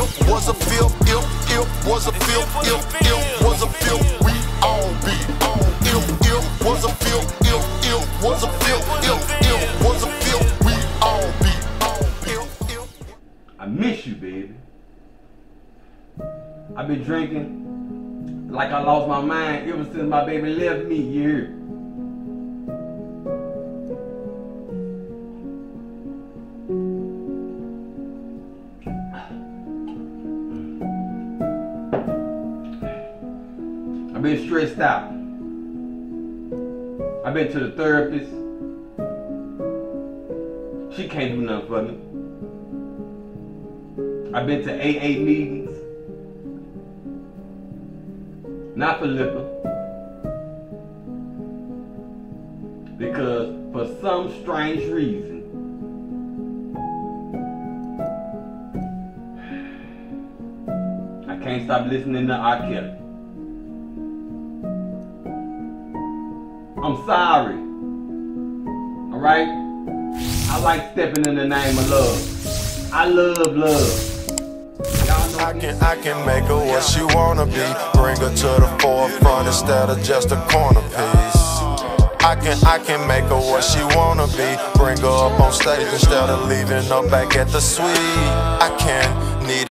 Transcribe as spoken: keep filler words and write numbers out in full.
if was a fifth, if, if was a fifth, if, if was a fifth, we all be on. If, if was a fifth, if, if was a fifth, if, if was a fifth, we all be on. If, if. I miss you, baby. I've been drinking like I lost my mind ever since my baby left me, you hear? I've been stressed out. I've been to the therapist. She can't do nothing for me. I've been to A A meetings. Not for liquor. Because for some strange reason, I can't stop listening to R Kelly. I'm sorry. Alright? I like stepping in the name of love. I love love. I can, I can make her what she wanna be. Bring her to the forefront instead of just a corner piece. I can, I can make her what she wanna be. Bring her up on stage instead of leaving her back at the suite. I can need